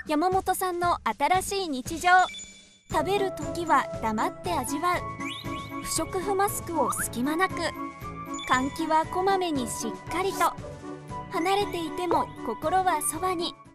山本さんの新しい日常。食べるときは黙って味わう。不織布マスクを隙間なく。換気はこまめにしっかりと。離れていても心はそばに。